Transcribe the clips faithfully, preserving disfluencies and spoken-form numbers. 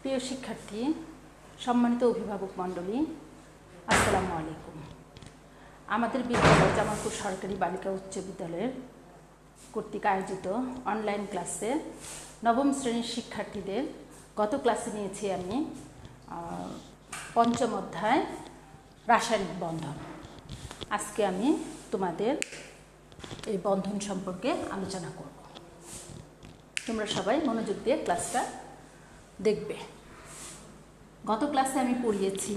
প্রিয় শিক্ষার্থী, সম্মানিত অভিভাবক মণ্ডলী, আসসালামু আলাইকুম। আমাদের বিদ্যালয় জামালপুর সরকারি বালিকা উচ্চ বিদ্যালয়ের কর্তৃক আয়োজিত অনলাইন ক্লাসে নবম শ্রেণীর শিক্ষার্থীদের গত ক্লাসে নিয়েছি আমি পঞ্চম অধ্যায় রাসায়নিক বন্ধন। আজকে আমি তোমাদের এই বন্ধন সম্পর্কে আলোচনা করব। তোমরা সবাই মনোযোগ দিয়ে ক্লাসটা দেখবে। গত ক্লাসে আমি পড়িয়েছি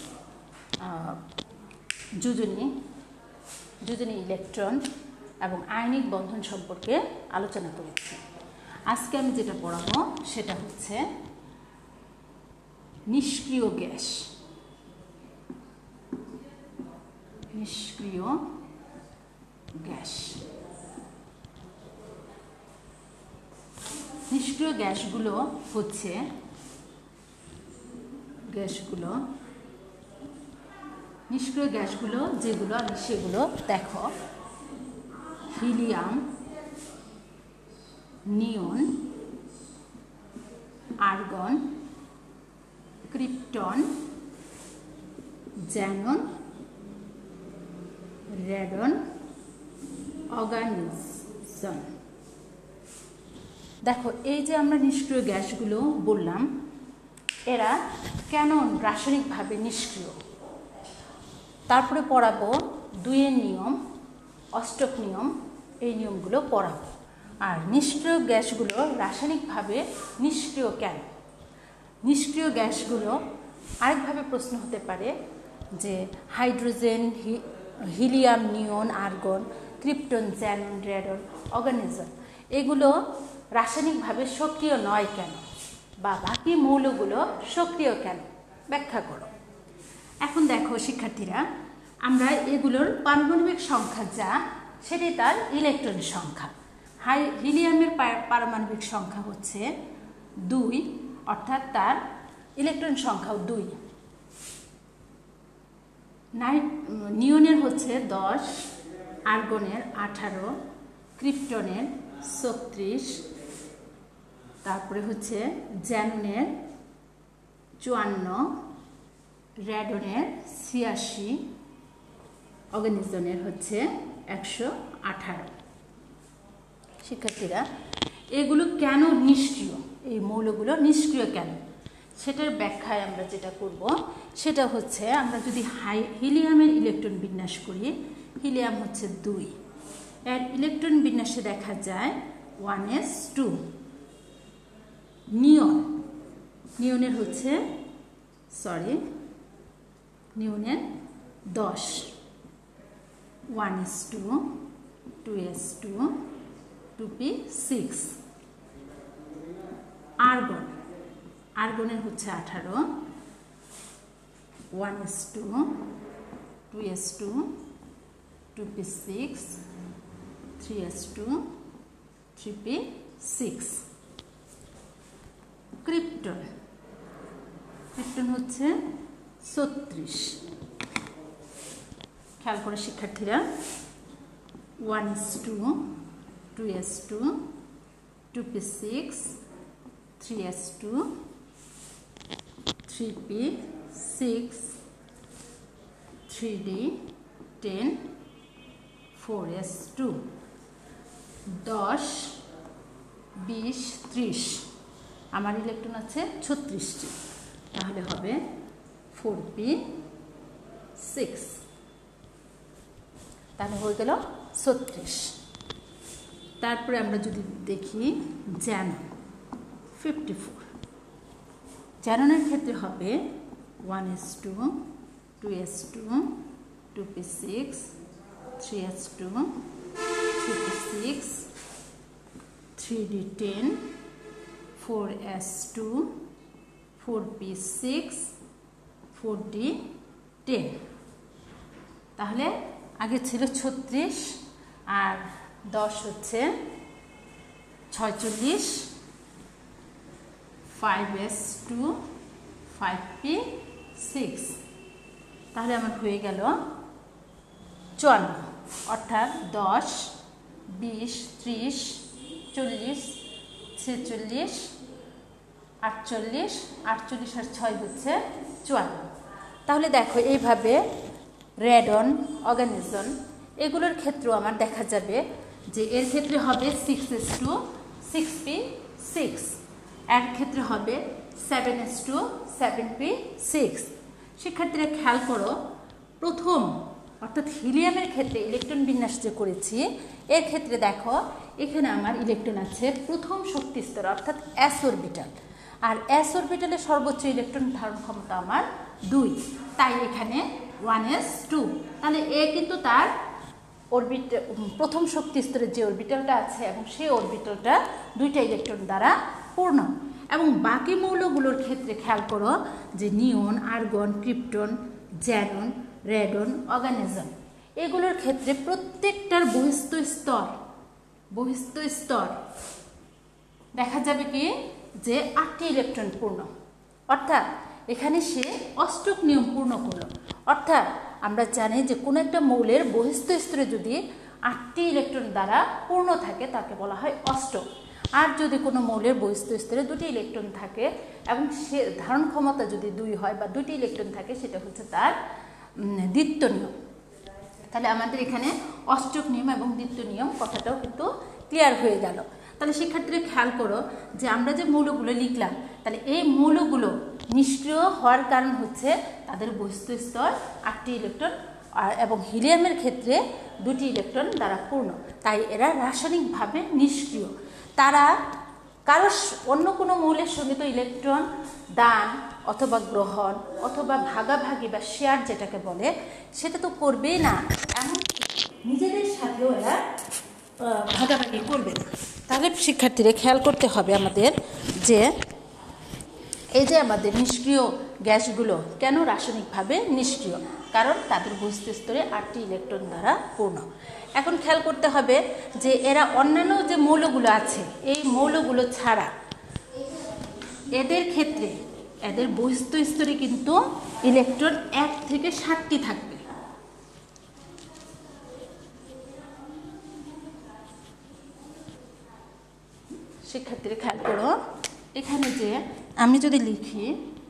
যোজনী যোজনী ইলেকট্রন এবং আয়নিক বন্ধন সম্পর্কে আলোচনা করেছি। আজকে আমি যেটা পড়াবো সেটা হচ্ছে নিষ্ক্রিয় গ্যাস নিষ্ক্রিয় গ্যাস নিষ্ক্রিয় গ্যাসগুলো হচ্ছে গ্যাসগুলো নিষ্ক্রিয় গ্যাসগুলো যেগুলো আমি সেগুলো দেখো: helium, neon, argon, krypton, xenon, radon, organism. দেখো, এই যে আমরা নিষ্ক্রিয় গ্যাসগুলো বললাম, এরা কেন রাসায়নিকভাবে নিষ্ক্রিয়, তারপরে পড়াবো দুইয়ের নিয়ম, অষ্টক নিয়ম, এই নিয়মগুলো পড়াবো। আর নিষ্ক্রিয় গ্যাসগুলো রাসায়নিকভাবে নিষ্ক্রিয় কেন? নিষ্ক্রিয় গ্যাসগুলো আরেকভাবে প্রশ্ন হতে পারে যে hydrogen, helium, neon, argon, krypton, xenon, radon, organism এগুলো রাসায়নিকভাবে সক্রিয় নয় কেন, বা বাকি মৌলগুলো সক্রিয় কেন, ব্যাখ্যা করো। এখন দেখো শিক্ষার্থীরা, আমরা এগুলোর পারমাণবিক সংখ্যা যা, সেটাই তার ইলেকট্রন সংখ্যা। হাই হিলিয়ামের পারমাণবিক সংখ্যা হচ্ছে দুই, অর্থাৎ তার ইলেকট্রন সংখ্যাও দুই। নাইট নিয়নের হচ্ছে দশ, আর্গনের আঠারো, ক্রিপ্টনের ছত্রিশ, তারপরে হচ্ছে জ্যাননের চুয়ান্ন, রেডনের ছিয়াশি, অর্গানিজমের হচ্ছে একশো আঠারো। শিক্ষার্থীরা, এগুলো কেন নিষ্ক্রিয়, এই মৌলগুলো নিষ্ক্রিয় কেন, সেটার ব্যাখ্যায় আমরা যেটা করব সেটা হচ্ছে, আমরা যদি হাই হিলিয়ামের ইলেকট্রন বিন্যাস করি, হিলিয়াম হচ্ছে দুই, এর ইলেকট্রন বিন্যাসে দেখা যায় ওয়ান এস টু। নিয়ন নিয়নের হচ্ছে সরি নিয়নের দশ, one s two, two s two, two p six. Argon আর্গনের হচ্ছে আঠারো, one s two, two s two, two p six, three s two, three p six. Krypton krypton হচ্ছে ছত্রিশ। খেয়াল করে শিক্ষার্থীরা, one s two, two s two, two p six, three s two, three p six, three d ten, four s two. দশ, বিশ, ত্রিশ, আমার electron আছে ছত্রিশটি, তাহলে হবে ফোর পি সিক্স, তাহলে হয়ে গেল ছত্রিশ। তারপরে আমরা যদি দেখি জ্যানন ফিফটি ফোর, জ্যাননের ক্ষেত্রে হবে one s two, two s two, two p six, three s two, three p six, three d ten, four s two, four p six, four d ten. তাহলে আগে ছিল ছত্রিশ, আর দশ হচ্ছে ছয়চল্লিশ, five s two, five p six, তাহলে আমার হয়ে গেল চুয়ান্ন। অর্থাৎ দশ, বিশ, ত্রিশ, চল্লিশ, ছেচল্লিশ আটচল্লিশ, আটচল্লিশ আর ছয় হচ্ছে চুয়ান্ন। তাহলে দেখো এইভাবে রেডন, অর্গানিজম এগুলোর ক্ষেত্রেও আমার দেখা যাবে যে এর ক্ষেত্রে হবে six s two six p six, এর ক্ষেত্রে হবে seven s two seven p six. শিক্ষার্থীরা খেয়াল করো, প্রথম অর্থাৎ হিলিয়ামের ক্ষেত্রে ইলেকট্রন বিন্যাস যে করেছি এর ক্ষেত্রে দেখো এখানে আমার ইলেকট্রন আছে প্রথম শক্তি স্তর অর্থাৎ এস অরবিটাল, আর এস অরবিটালের সর্বোচ্চ ইলেকট্রন ধারণ ক্ষমতা আমার দুই, তাই এখানে ওয়ান এস টু। তাহলে এ কিন্তু তার অরবিট প্রথম শক্তি স্তরের যে অরবিটালটা আছে এবং সেই অরবিটালটা দুইটা ইলেকট্রন দ্বারা পূর্ণ। এবং বাকি মৌলগুলোর ক্ষেত্রে খেয়াল করো যে neon, argon, krypton, xenon, radon, organism এগুলোর ক্ষেত্রে প্রত্যেকটার বহিস্থ স্তর বহিস্থ স্তর দেখা যাবে কি যে আটটি ইলেকট্রন পূর্ণ, অর্থাৎ এখানে সে অষ্টক নিয়ম পূর্ণ করলো। অর্থাৎ আমরা জানি যে কোনো একটা মৌলের বহিস্থ স্তরে যদি আটটি ইলেকট্রন দ্বারা পূর্ণ থাকে তাকে বলা হয় অষ্টক। আর যদি কোনো মৌলের বহিস্থ স্তরে দুটি ইলেকট্রন থাকে এবং সে ধারণ ক্ষমতা যদি দুই হয় বা দুটি ইলেকট্রন থাকে সেটা হচ্ছে তার দ্বিত্ব নিয়ম। তাহলে আমাদের এখানে অষ্টক নিয়ম এবং দ্বিত্ব নিয়ম কথাটাও কিন্তু ক্লিয়ার হয়ে গেল। তাহলে শিক্ষার্থীরা খেয়াল করো যে আমরা যে মৌলগুলো লিখলাম তাহলে এই মৌলগুলো নিষ্ক্রিয় হওয়ার কারণ হচ্ছে তাদের বহিস্থ স্তর আটটি ইলেকট্রন এবং হিলিয়ামের ক্ষেত্রে দুটি ইলেকট্রন দ্বারা পূর্ণ, তাই এরা রাসায়নিকভাবে নিষ্ক্রিয়। তারা কারো অন্য কোনো মৌলের সঙ্গে তো ইলেকট্রন দান অথবা গ্রহণ অথবা ভাগাভাগি বা শেয়ার যেটাকে বলে সেটা তো করবেই না, এমনকি নিজেদের সাথেও এরা ভাগাভাগি করবে না। তাহলে শিক্ষার্থীরা খেয়াল করতে হবে আমাদের যে এই যে আমাদের নিষ্ক্রিয় গ্যাসগুলো কেন রাসায়নিকভাবে নিষ্ক্রিয়, কারণ তাদের বহিস্থ স্তরে আটটি ইলেকট্রন দ্বারা পূর্ণ। এখন খেয়াল করতে হবে যে এরা অন্যান্য যে মৌলগুলো আছে এই মৌলগুলো ছাড়া এদের ক্ষেত্রে এদের বহিস্থ স্তরে কিন্তু ইলেকট্রন এক থেকে সাতটি থাকবে। শিক্ষার্থীরা খেয়াল করো, এখানে যে আমি যদি লিখি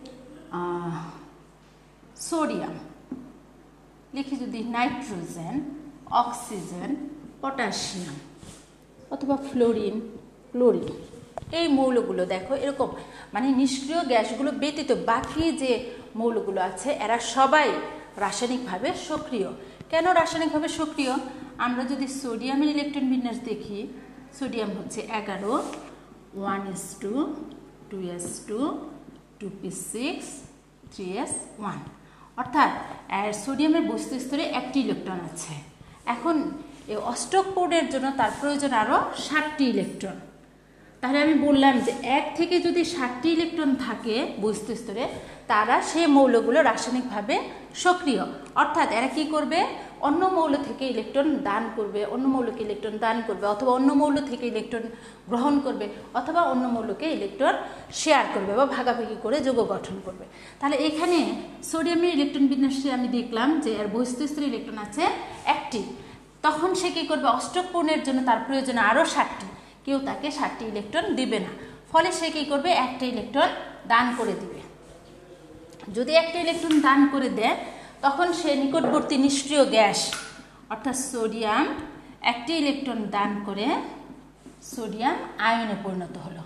সোডিয়াম, লিখি যদি নাইট্রোজেন, অক্সিজেন, পটাশিয়াম অথবা ফ্লোরিন, ক্লোরিন, এই মৌলগুলো দেখো এরকম মানে নিষ্ক্রিয় গ্যাসগুলো ব্যতীত বাকি যে মৌলগুলো আছে এরা সবাই রাসায়নিকভাবে সক্রিয়। কেন রাসায়নিকভাবে সক্রিয়? আমরা যদি সোডিয়ামের ইলেকট্রন বিন্যাস দেখি, সোডিয়াম হচ্ছে এগারো, one s two, two s two, two p six, three s one, অর্থাৎ সোডিয়ামের বহিস্থ স্তরে একটি ইলেকট্রন আছে। এখন এই অষ্টক পূর্ণের জন্য তার প্রয়োজন আরও ষাটটি ইলেকট্রন। তাহলে আমি বললাম যে এক থেকে যদি ষাটটি ইলেকট্রন থাকে বহিস্থ স্তরে তারা সেই মৌলগুলো রাসায়নিকভাবে সক্রিয়, অর্থাৎ এরা কি করবে অন্য মৌল থেকে ইলেকট্রন দান করবে, অন্য মৌলকে ইলেকট্রন দান করবে অথবা অন্য মৌল থেকে ইলেকট্রন গ্রহণ করবে অথবা অন্য মৌলকে ইলেকট্রন শেয়ার করবে বা ভাগাভাগি করে যৌগ গঠন করবে। তাহলে এখানে সোডিয়ামের ইলেকট্রন বিন্যাসে আমি দেখলাম যে এর বহিস্থ স্তরে ইলেকট্রন আছে একটি, তখন সে কী করবে অষ্টক পূর্ণের জন্য তার প্রয়োজন আরও ষাটটি, কেউ তাকে ষাটটি ইলেকট্রন দিবে না, ফলে সে কী করবে একটা ইলেকট্রন দান করে দিবে। যদি একটা ইলেকট্রন দান করে দেয় তখন সে নিকটবর্তী নিষ্ক্রিয় গ্যাস অর্থাৎ সোডিয়াম একটি ইলেকট্রন দান করে সোডিয়াম আয়নে পরিণত হলো।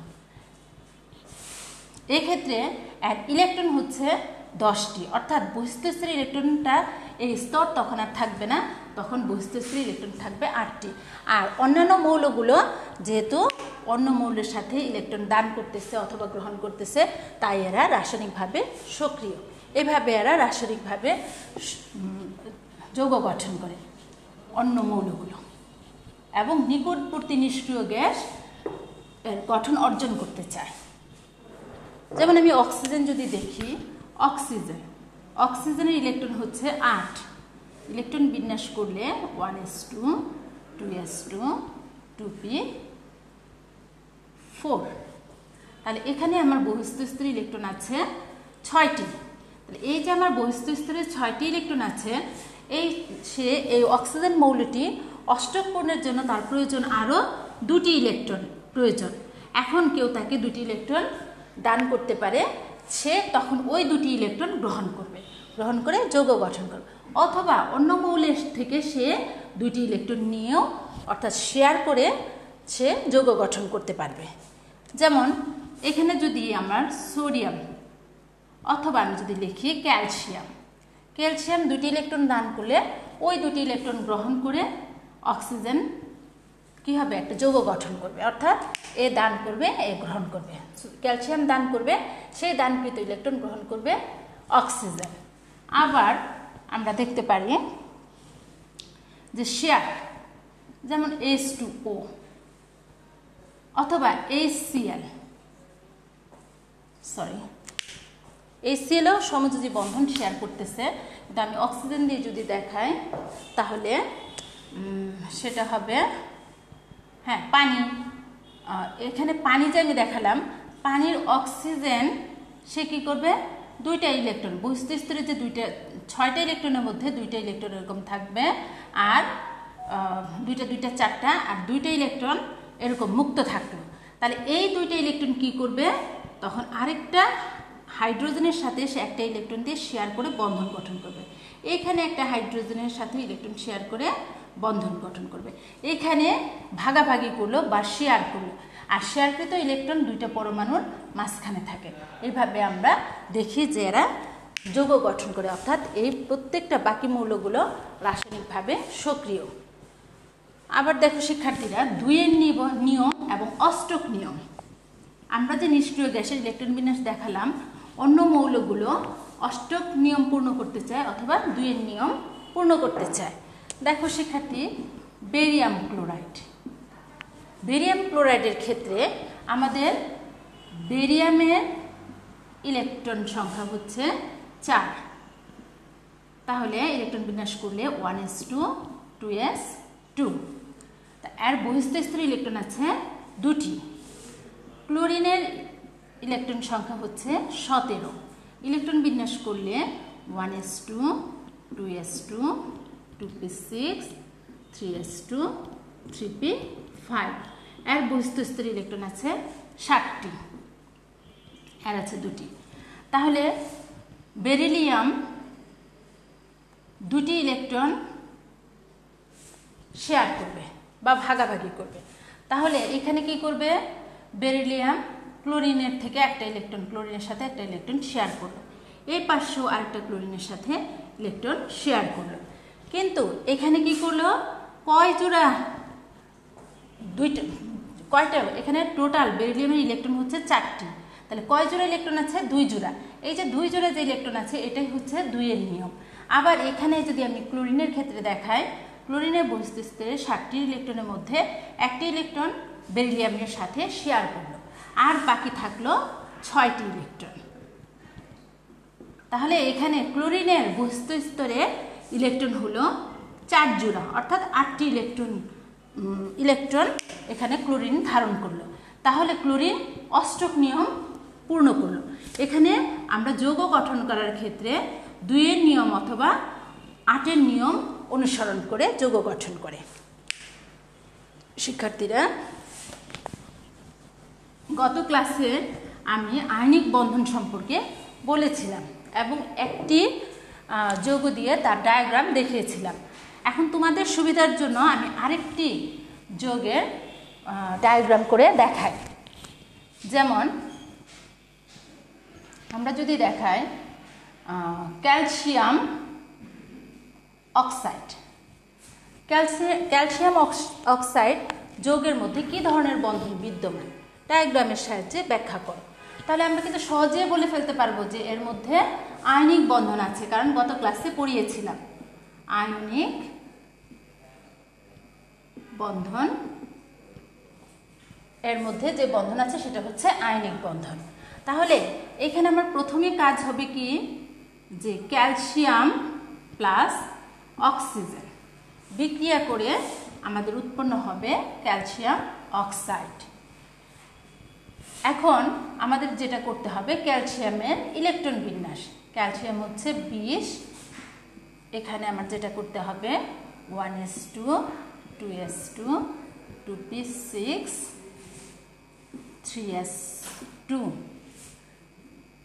এক্ষেত্রে এক ইলেকট্রন হচ্ছে দশটি, অর্থাৎ বহিস্থ স্তরের ইলেকট্রনটা এই স্তর তখন আর থাকবে না, তখন বহিস্থ স্তরের ইলেকট্রন থাকবে আটটি। আর অন্যান্য মৌলগুলো যেহেতু অন্য মৌলের সাথে ইলেকট্রন দান করতেছে অথবা গ্রহণ করতেছে তাই এরা রাসায়নিকভাবে সক্রিয়। এভাবে এরা রাসায়নিকভাবে যৌগ গঠন করে অন্য মৌলগুলো এবং নিকটবর্তী নিষ্ক্রিয় গ্যাস এর গঠন অর্জন করতে চায়। যেমন আমি অক্সিজেন যদি দেখি, অক্সিজেন অক্সিজেনের ইলেকট্রন হচ্ছে আট, ইলেকট্রন বিন্যাস করলে one s two, two s two, two p four. তাহলে এখানে আমার বহিস্থ স্তরে ইলেকট্রন আছে ছয়টি। তাহলে এই যে আমার বহিস্থ স্তরে ছয়টি ইলেকট্রন আছে, এই সে এই অক্সিজেন মৌলটি অষ্টক পূর্ণের জন্য তার প্রয়োজন আরও দুটি ইলেকট্রন প্রয়োজন। এখন কেউ তাকে দুটি ইলেকট্রন দান করতে পারে সে তখন ওই দুটি ইলেকট্রন গ্রহণ করবে, গ্রহণ করে যৌগ গঠন করবে। অথবা অন্য মৌলের থেকে সে দুটি ইলেকট্রন নিয়েও অর্থাৎ শেয়ার করে সে যৌগ গঠন করতে পারবে। যেমন এখানে যদি আমার সোডিয়াম অথবা আমি যদি লিখি ক্যালসিয়াম, ক্যালসিয়াম দুটি ইলেকট্রন দান করলে ওই দুটি ইলেকট্রন গ্রহণ করে অক্সিজেন কি হবে, একটা যৌগ গঠন করবে, অর্থাৎ এ দান করবে এ গ্রহণ করবে। ক্যালসিয়াম দান করবে, সেই দানকৃত ইলেকট্রন গ্রহণ করবে অক্সিজেন। আবার আমরা দেখতে পারি যে শেয়ার, যেমন এইচ টু ও অথবা H C L, sorry H C এলও সমযোজী বন্ধন শেয়ার করতেছে। কিন্তু আমি অক্সিজেন দিয়ে যদি দেখাই তাহলে সেটা হবে হ্যাঁ পানি। এখানে পানি যে আমি দেখালাম, পানির অক্সিজেন সে কী করবে, দুইটা ইলেকট্রন বহিস্থ স্তরে যে দুইটা ছয়টা ইলেকট্রনের মধ্যে দুইটা ইলেকট্রন এরকম থাকবে, আর দুইটা দুইটা চারটা আর দুইটা ইলেকট্রন এরকম মুক্ত থাকলো। তাহলে এই দুইটা ইলেকট্রন কি করবে, তখন আরেকটা হাইড্রোজেনের সাথে সে একটা ইলেকট্রন দিয়ে শেয়ার করে বন্ধন গঠন করবে। এখানে একটা হাইড্রোজেনের সাথে ইলেকট্রন শেয়ার করে বন্ধন গঠন করবে। এখানে ভাগাভাগি করলো বা শেয়ার করলো, আর শেয়ারকৃত ইলেকট্রন দুইটা পরমাণুর মাঝখানে থাকে। এইভাবে আমরা দেখি যে এরা যৌগ গঠন করে, অর্থাৎ এই প্রত্যেকটা বাকি মৌলগুলো রাসায়নিকভাবে সক্রিয়। আবার দেখো শিক্ষার্থীরা, দুইয়ের নিয়ম এবং অষ্টক নিয়ম, আমরা যে নিষ্ক্রিয় গ্যাসের ইলেকট্রন বিন্যাস দেখালাম, অন্য মৌলগুলো অষ্টক নিয়ম পূর্ণ করতে চায় অথবা দুইয়ের নিয়ম পূর্ণ করতে চায়। দেখো শিক্ষার্থী, বেরিয়াম ক্লোরাইড, বেরিয়াম ক্লোরাইডের ক্ষেত্রে আমাদের বেরিয়ামের ইলেকট্রন সংখ্যা হচ্ছে চার। তাহলে ইলেকট্রন বিন্যাস করলে one s two two s two. এর বহিস্থ স্তরে ইলেকট্রন আছে দুটি। ক্লোরিনের ইলেকট্রন সংখ্যা হচ্ছে সতেরো। ইলেকট্রন বিন্যাস করলে one s two two s two two p six three s two three p five. এর বহিস্থ স্তরে ইলেকট্রন আছে ষাটটি, এর আছে দুটি। তাহলে বেরিলিয়াম দুটি ইলেকট্রন শেয়ার করবে বা ভাগাভাগি করবে। তাহলে এখানে কি করবে, বেরিলিয়াম ক্লোরিনের থেকে একটা ইলেকট্রন, ক্লোরিনের সাথে একটা ইলেকট্রন শেয়ার করলো, এই পাশেও আরেকটা ক্লোরিনের সাথে ইলেকট্রন শেয়ার করলো। কিন্তু এখানে কি করলো, কয় জোড়া, দুইটা কয়টা, এখানে টোটাল বেরিলিয়ামের ইলেকট্রন হচ্ছে চারটি। তাহলে কয় জোড়া ইলেকট্রন আছে, দুই জোড়া। এই যে দুই জোড়া যে ইলেকট্রন আছে এটাই হচ্ছে দুইয়ের নিয়ম। আবার এখানে যদি আমি ক্লোরিনের ক্ষেত্রে দেখাই, ক্লোরিনের বহিস্থ স্তরে ষাটটি ইলেকট্রনের মধ্যে একটি ইলেকট্রন বেরিলিয়ামের সাথে শেয়ার করলো, আর বাকি থাকলো ছয়টি ইলেকট্রন। তাহলে এখানে ক্লোরিনের বহিস্থ স্তরে ইলেকট্রন হলো চার জোড়া, অর্থাৎ আটটি ইলেকট্রন ইলেকট্রন এখানে ক্লোরিন ধারণ করলো। তাহলে ক্লোরিন অষ্টক নিয়ম পূর্ণ করলো। এখানে আমরা যৌগ গঠন করার ক্ষেত্রে দুইয়ের নিয়ম অথবা আটের নিয়ম অনুসরণ করে যৌগ গঠন করে। শিক্ষার্থীরা, গত ক্লাসে আমি আয়নিক বন্ধন সম্পর্কে বলেছিলাম এবং একটি যৌগ দিয়ে তার ডায়াগ্রাম দেখিয়েছিলাম। এখন তোমাদের সুবিধার জন্য আমি আরেকটি যৌগের ডায়াগ্রাম করে দেখাই। যেমন আমরা যদি দেখাই ক্যালসিয়াম অক্সাইড, ক্যালসিয়াম অক্সাইড যৌগের মধ্যে কি ধরনের বন্ধন বিদ্যমান, ডায়াগ্রামের সাহায্যে ব্যাখ্যা করো। তাহলে আমরা কিন্তু সহজে বলে ফেলতে পারবো যে এর মধ্যে আয়নিক বন্ধন আছে, কারণ গত ক্লাসে পড়িয়েছিলাম আয়নিক বন্ধন, এর মধ্যে যে বন্ধন আছে সেটা হচ্ছে আয়নিক বন্ধন। তাহলে এখানে আমার প্রথমে কাজ হবে কি, যে ক্যালসিয়াম প্লাস অক্সিজেন বিক্রিয়া করে আমাদের উৎপন্ন হবে ক্যালসিয়াম অক্সাইড। এখন আমাদের যেটা করতে হবে, ক্যালসিয়ামের ইলেকট্রন বিন্যাস, ক্যালসিয়াম হচ্ছে বিশ, এখানে আমার যেটা করতে হবে one s two two s two two p six three s two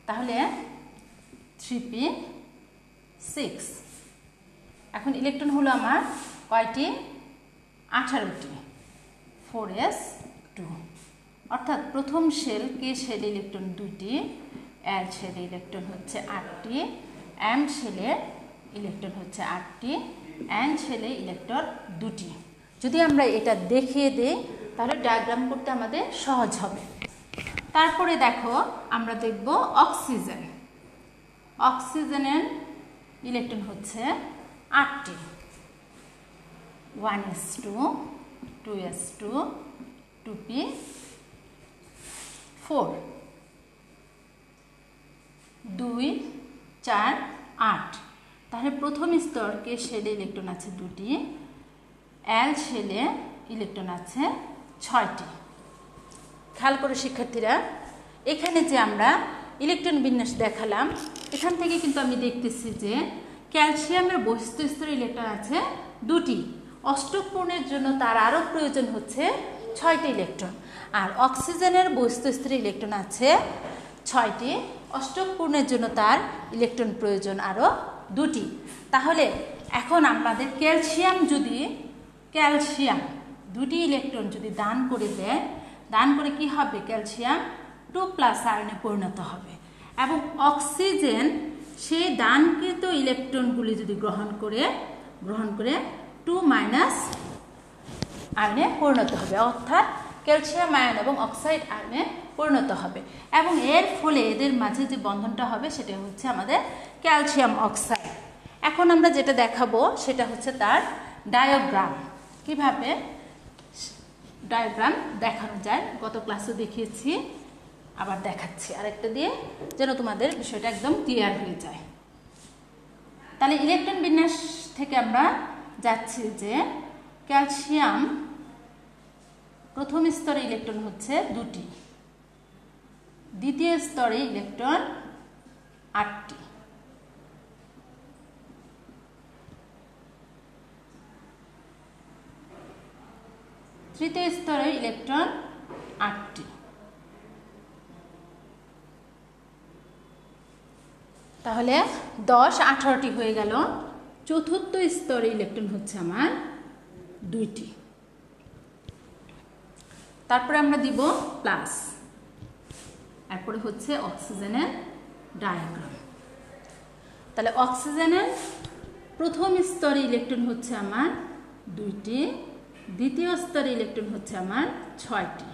তাহলে থ্রি পি সিক্স। এখন ইলেকট্রন হলো আমার কয়টি? আঠারোটি, ফোর এস টু। অর্থাৎ প্রথম শেল কে শেলে ইলেকট্রন দুইটি, এল শেলে ইলেকট্রন হচ্ছে আটটি, এম শেলে ইলেকট্রন হচ্ছে আটটি, এন শেলে ইলেকট্রন দুটি। যদি আমরা এটা দেখিয়ে দিই তাহলে ডায়াগ্রাম করতে আমাদের সহজ হবে। তারপরে দেখো আমরা দেখব অক্সিজেন। অক্সিজেনের ইলেকট্রন হচ্ছে আটটি, one s two, two s two, two p four, দুই চার আট। তাহলে প্রথম স্তর কে শেলে ইলেকট্রন আছে দুটি, এল শেলে ইলেকট্রন আছে ছয়টি। খেয়াল করে শিক্ষার্থীরা, এখানে যে আমরা ইলেকট্রন বিন্যাস দেখালাম এখান থেকে কিন্তু আমি দেখতেছি যে ক্যালসিয়ামের বহিস্থ স্তরে ইলেকট্রন আছে দুটি, অষ্টক পূরণের জন্য তার আরও প্রয়োজন হচ্ছে ছয়টি ইলেকট্রন। আর অক্সিজেনের বহিস্থ স্তরে ইলেকট্রন আছে ছয়টি, অষ্টক পূরণের জন্য তার ইলেকট্রন প্রয়োজন আরও দুটি। তাহলে এখন আমাদের ক্যালসিয়াম যদি ক্যালসিয়াম দুটি ইলেকট্রন যদি দান করে দেয়, দান করে কি হবে? ক্যালসিয়াম টু প্লাস আয়নে পরিণত হবে এবং অক্সিজেন সেই দানকৃত ইলেকট্রনগুলি যদি গ্রহণ করে গ্রহণ করে টু মাইনাস আয়নে পরিণত হবে, অর্থাৎ ক্যালসিয়াম আয়ন এবং অক্সাইড আয়নে পরিণত হবে এবং এর ফলে এদের মাঝে যে বন্ধনটা হবে সেটা হচ্ছে আমাদের ক্যালসিয়াম অক্সাইড। এখন আমরা যেটা দেখাবো সেটা হচ্ছে তার ডায়াগ্রাম। কিভাবে ডায়াগ্রাম দেখানো যায় গত ক্লাসে দেখিয়েছি, আবার দেখাচ্ছি আরেকটা দিয়ে যেন তোমাদের বিষয়টা একদম ক্লিয়ার হয়ে যায়। তাহলে ইলেকট্রন বিন্যাস থেকে আমরা যাচ্ছি যে ক্যালসিয়াম প্রথম স্তরে ইলেকট্রন হচ্ছে দুটি, দ্বিতীয় স্তরে ইলেকট্রন আটটি, তৃতীয় স্তরে ইলেকট্রন আটটি। তাহলে দশ আঠারোটি হয়ে গেল। চতুর্থ স্তরে ইলেকট্রন হচ্ছে আমার দুইটি। তারপরে আমরা দিব প্লাস, এরপরে হচ্ছে অক্সিজেনের ডায়াগ্রাম। তাহলে অক্সিজেনের প্রথম স্তরে ইলেকট্রন হচ্ছে আমার দুইটি, দ্বিতীয় স্তরে ইলেকট্রন হচ্ছে আমার ছয়টি।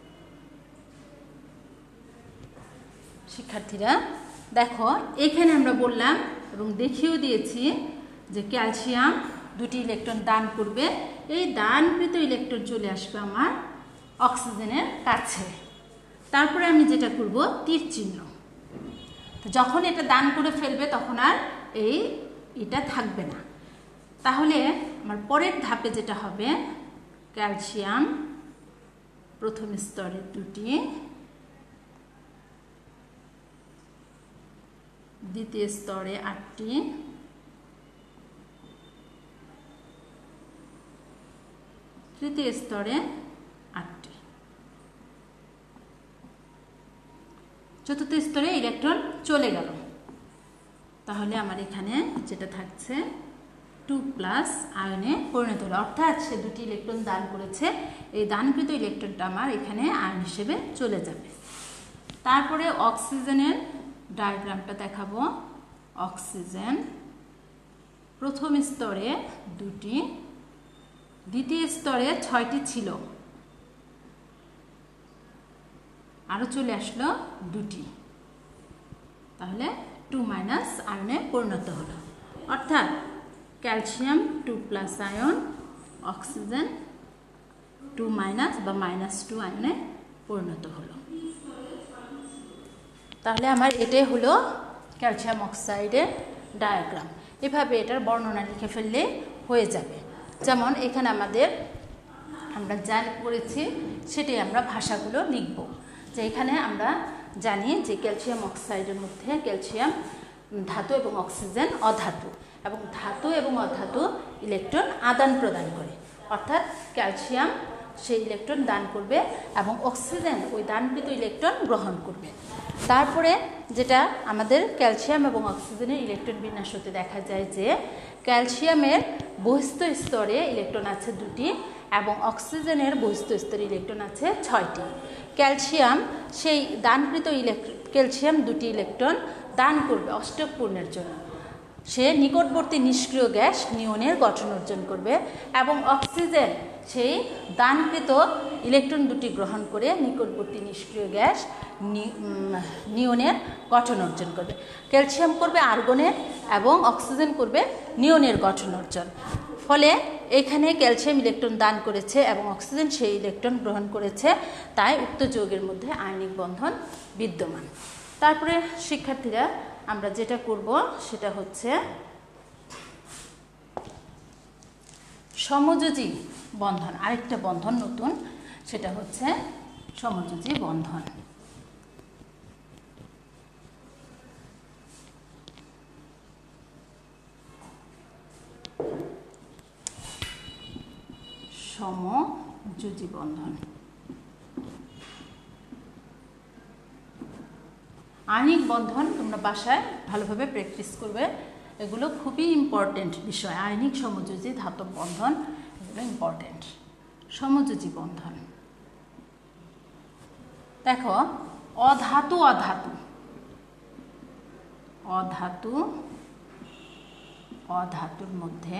শিক্ষার্থীরা দেখো, এখানে আমরা বললাম এবং দেখিয়েও দিয়েছি যে ক্যালসিয়াম দুটি ইলেকট্রন দান করবে, এই দানকৃত ইলেকট্রন চলে আসবে আমার অক্সিজেনের কাছে। তারপরে আমি যেটা করব তীর চিহ্ন, তো যখন এটা দান করে ফেলবে তখন আর এই এটা থাকবে না। তাহলে আমার পরের ধাপে যেটা হবে, ক্যালসিয়াম প্রথম স্তরে দুটি, দ্বিতীয় স্তরে আটটি, তৃতীয় স্তরে আটটি, চতুর্থ স্তরে ইলেকট্রন চলে গেল। তাহলে আমার এখানে যেটা থাকছে টু প্লাস আয়নে পরিণত হলো, অর্থাৎ সে দুটি ইলেকট্রন দান করেছে, এই দানকৃত ইলেকট্রনটা আমার এখানে আয়ন হিসেবে চলে যাবে। তারপরে অক্সিজেনের ডায়াগ্রামটা দেখাবো। অক্সিজেন প্রথম স্তরে দুটি, দ্বিতীয় স্তরে ছয়টি ছিল, আরও চলে আসলো দুটি, তাহলে টু মাইনাস আয়নে পরিণত হলো, অর্থাৎ ক্যালসিয়াম টু প্লাস আয়ন, অক্সিজেন টু মাইনাস বা মাইনাস টু আয়নে পরিণত হলো। তাহলে আমার এটাই হলো ক্যালসিয়াম অক্সাইডের ডায়াগ্রাম। এভাবে এটার বর্ণনা লিখে ফেললে হয়ে যাবে। যেমন এখানে আমাদের আমরা যা করেছি সেটাই আমরা ভাষাগুলো লিখব, যে এখানে আমরা জানি যে ক্যালসিয়াম অক্সাইডের মধ্যে ক্যালসিয়াম ধাতু এবং অক্সিজেন অধাতু, এবং ধাতু এবং অধাতু ইলেকট্রন আদান প্রদান করে, অর্থাৎ ক্যালসিয়াম সেই ইলেকট্রন দান করবে এবং অক্সিজেন ওই দানকৃত ইলেকট্রন গ্রহণ করবে। তারপরে যেটা আমাদের ক্যালসিয়াম এবং অক্সিজেনের ইলেকট্রন বিন্যাস হতে দেখা যায় যে ক্যালসিয়ামের বহিস্থ স্তরে ইলেকট্রন আছে দুটি এবং অক্সিজেনের বহিস্থ স্তরে ইলেকট্রন আছে ছয়টি। ক্যালসিয়াম সেই দানকৃত ইলেকট্রন ক্যালসিয়াম দুটি ইলেকট্রন দান করবে অষ্টক পূর্ণের জন্য। সে নিকটবর্তী নিষ্ক্রিয় গ্যাস নিয়নের গঠন অর্জন করবে এবং অক্সিজেন সেই দানকৃত ইলেকট্রন দুটি গ্রহণ করে নিকটবর্তী নিষ্ক্রিয় গ্যাস নিয়নের গঠন অর্জন করবে। ক্যালসিয়াম করবে আর্গনের এবং অক্সিজেন করবে নিয়নের গঠন অর্জন। ফলে এখানে ক্যালসিয়াম ইলেকট্রন দান করেছে এবং অক্সিজেন সেই ইলেকট্রন গ্রহণ করেছে, তাই উক্ত যৌগের মধ্যে আয়নিক বন্ধন বিদ্যমান। তারপরে শিক্ষার্থীরা আমরা যেটা করব সেটা হচ্ছে সমযোজী বন্ধন, আরেকটা বন্ধন নতুন, সেটা হচ্ছে সমযোজী বন্ধন। সমযোজী বন্ধন আয়নিক বন্ধন তোমরা বাসায় ভালোভাবে প্র্যাকটিস করবে, এগুলো খুবই ইম্পর্টেন্ট বিষয়। আয়নিক সমযোজী ধাতব বন্ধন এগুলো ইম্পর্টেন্ট। সমযোজী বন্ধন দেখো, অধাতু অধাতু অধাতু অধাতুর মধ্যে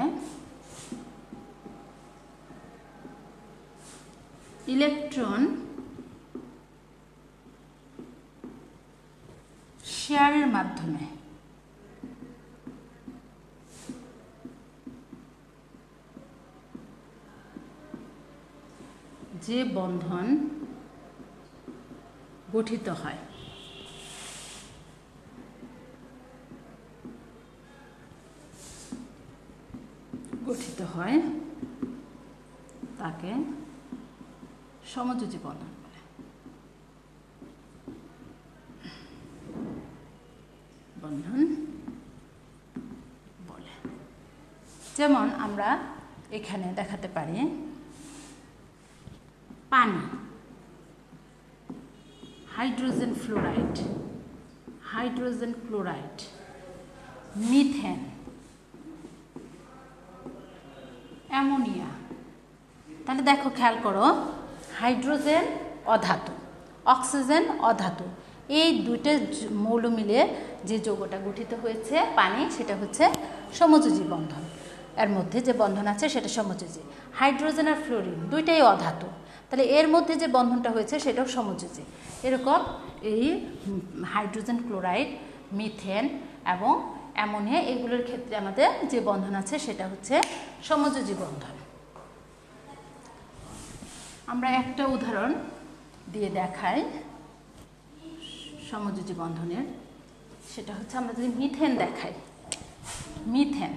ইলেকট্রন শেয়ারের মাধ্যমে যে বন্ধন গঠিত হয় গঠিত হয় তাকে সমযোজী বন্ধন বলে। বন্ধন বলে যেমন আমরা এখানে দেখাতে পারি পানি, hydrogen fluoride, hydrogen chloride, methane, ammonia. তাহলে দেখো, খেয়াল করো, হাইড্রোজেন অধাতু, অক্সিজেন অধাতু, এই দুইটা মৌল মিলে যে যৌগটা গঠিত হয়েছে পানি, সেটা হচ্ছে সমযোজী বন্ধন। এর মধ্যে যে বন্ধন আছে সেটা সমযোজী। হাইড্রোজেন আর ফ্লোরিন দুইটাই অধাতু, তাহলে এর মধ্যে যে বন্ধনটা হয়েছে সেটাও সমযোজী। এরকম এই হাইড্রোজেন ক্লোরাইড, মিথেন এবং অ্যামোনিয়া, এগুলোর ক্ষেত্রে আমাদের যে বন্ধন আছে সেটা হচ্ছে সমযোজী বন্ধন। আমরা একটা উদাহরণ দিয়ে দেখাই সমযোজী বন্ধনের, সেটা হচ্ছে আমরা যদি মিথেন দেখাই, মিথেন,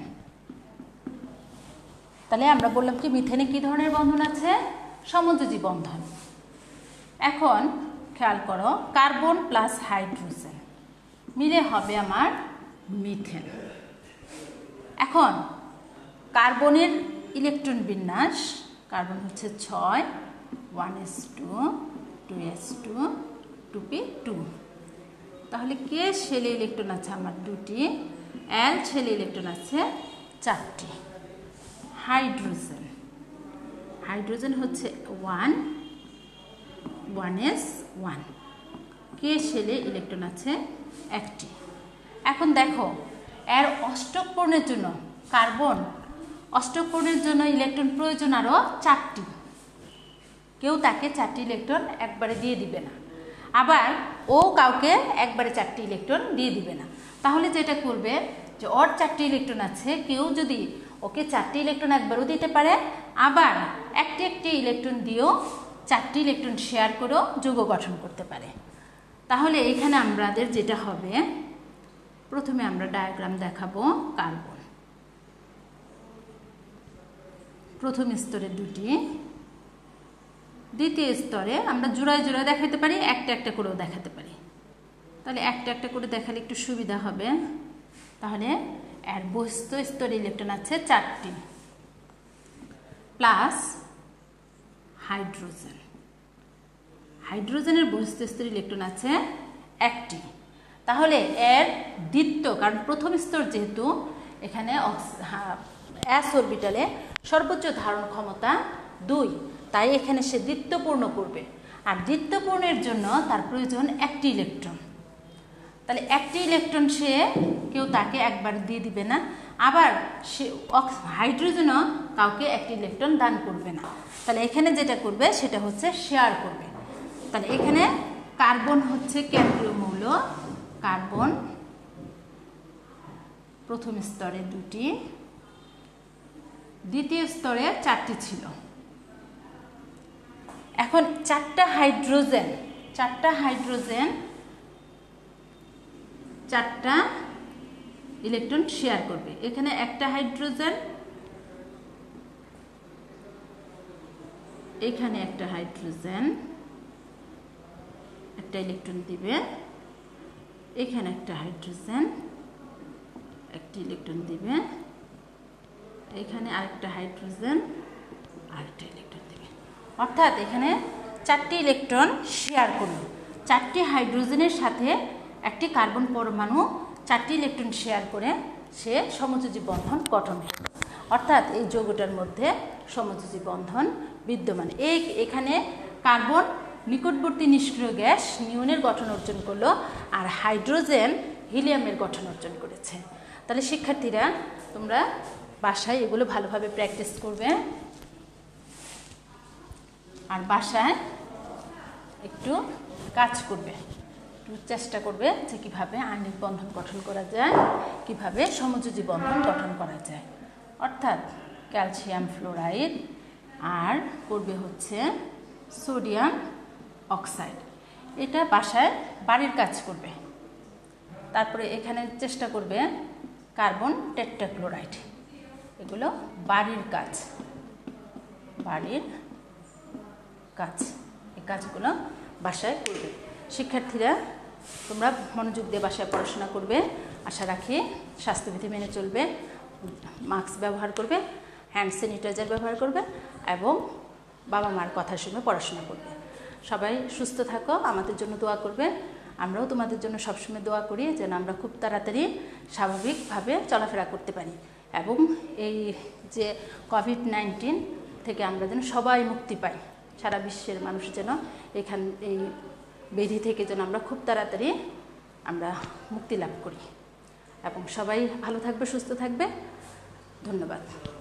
তাহলে আমরা বললাম কি মিথেনে কি ধরনের বন্ধন আছে? সমযোজী বন্ধন। এখন খেয়াল করো, কার্বন প্লাস হাইড্রোজেন মিলে হবে আমার মিথেন। এখন কার্বনের ইলেকট্রন বিন্যাস, কার্বন হচ্ছে ছয়, one s two, two s two, two p two. তাহলে কে শেলে ইলেকট্রন আছে আমার দুটি, এল শেলে ইলেকট্রন আছে চারটি। হাইড্রোজেন, হাইড্রোজেন হচ্ছে one, one s one, K শেলে ইলেকট্রন আছে একটি। এখন দেখো, এর অষ্টক পূর্ণের জন্য কার্বন অষ্টক পূর্ণের জন্য ইলেকট্রন প্রয়োজন আরও চারটি। কেউ তাকে চারটি ইলেকট্রন একবারে দিয়ে দিবে না, আবার ও কাউকে একবারে চারটি ইলেকট্রন দিয়ে দিবে না। তাহলে যেটা করবে যে ওর চারটি ইলেকট্রন আছে, কেউ যদি ওকে চারটি ইলেকট্রন একবারও দিতে পারে, আবার একটি একটি ইলেকট্রন দিয়েও চারটি ইলেকট্রন শেয়ার করেও যৌগ গঠন করতে পারে। তাহলে এখানে আমাদের যেটা হবে, প্রথমে আমরা ডায়াগ্রাম দেখাবো। কার্বন প্রথম স্তরে দুটি, দ্বিতীয় স্তরে আমরা জোড়ায় জোড়ায় দেখাতে পারি, একটা একটা করেও দেখাতে পারি। তাহলে একটা একটা করে দেখালে একটু সুবিধা হবে। তাহলে এর বহিস্থ স্তরে ইলেকট্রন আছে চারটি, প্লাস হাইড্রোজেন। হাইড্রোজেনের বহিস্থ স্তরে ইলেকট্রন আছে একটি। তাহলে এর দ্বিত্ব, কারণ প্রথম স্তর যেহেতু এখানে এস অরবিটালে সর্বোচ্চ ধারণ ক্ষমতা দুই, তাই এখানে সে দ্বিত্ব পূর্ণ করবে। আর দ্বিত্ব পূর্ণের জন্য তার প্রয়োজন একটি ইলেকট্রন। তাহলে একটি ইলেকট্রন সে কেউ তাকে একবার দিয়ে দিবে না, আবার সে হাইড্রোজেনও কাউকে একটি ইলেকট্রন দান করবে না। তাহলে এখানে যেটা করবে সেটা হচ্ছে শেয়ার করবে। তাহলে এখানে কার্বন হচ্ছে কেন্দ্রীয় মৌল, কার্বন প্রথম স্তরে দুটি, দ্বিতীয় স্তরে চারটি ছিল। এখন চারটা হাইড্রোজেন চারটা হাইড্রোজেন চারটা ইলেকট্রন শেয়ার করবে। এখানে একটা হাইড্রোজেন, এখানে একটা হাইড্রোজেন একটা ইলেকট্রন দিবে, এখানে একটা হাইড্রোজেন একটি ইলেকট্রন দিবে, এখানে আরেকটা হাইড্রোজেন আরেকটা ইলেকট্রন দিবে। অর্থাৎ এখানে চারটি ইলেকট্রন শেয়ার করল। চারটি হাইড্রোজেনের সাথে একটি কার্বন পরমাণু চারটি ইলেকট্রন শেয়ার করে সে সমযোজী বন্ধন গঠন করল। অর্থাৎ এই যৌগটার মধ্যে সমযোজী বন্ধন বিদ্যমান। এই এখানে কার্বন নিকটবর্তী নিষ্ক্রিয় গ্যাস নিয়নের গঠন অর্জন করলো, আর হাইড্রোজেন হিলিয়ামের গঠন অর্জন করেছে। তাহলে শিক্ষার্থীরা তোমরা বাসায় এগুলো ভালোভাবে প্র্যাকটিস করবে, আর বাসায় একটু কাজ করবে, একটু চেষ্টা করবে যে কীভাবে আণবিক বন্ধন গঠন করা যায়, কিভাবে সমযোজী বন্ধন গঠন করা যায়। অর্থাৎ ক্যালসিয়াম ফ্লোরাইড আর করবে হচ্ছে সোডিয়াম অক্সাইড, এটা বাসায় বাড়ির কাজ করবে। তারপরে এখানে চেষ্টা করবে কার্বন টেট্রাক্লোরাইড, এগুলো বাড়ির কাজ বাড়ির কাজ এই কাজগুলো বাসায় করবে। শিক্ষার্থীরা তোমরা মনোযোগ দিয়ে বাসায় পড়াশোনা করবে। আশা রাখি স্বাস্থ্যবিধি মেনে চলবে, মাস্ক ব্যবহার করবে, হ্যান্ড স্যানিটাইজার ব্যবহার করবে এবং বাবা মার কথা শুনে পড়াশোনা করবে। সবাই সুস্থ থাকো, আমাদের জন্য দোয়া করবে। আমরাও তোমাদের জন্য সবসময় দোয়া করি যেন আমরা খুব তাড়াতাড়ি স্বাভাবিকভাবে চলাফেরা করতে পারি এবং এই যে কোভিড নাইন্টিন থেকে আমরা যেন সবাই মুক্তি পাই। সারা বিশ্বের মানুষ যেন এখান এই ব্যাধি থেকে যেন আমরা খুব তাড়াতাড়ি আমরা মুক্তি লাভ করি এবং সবাই ভালো থাকবে, সুস্থ থাকবে। ধন্যবাদ।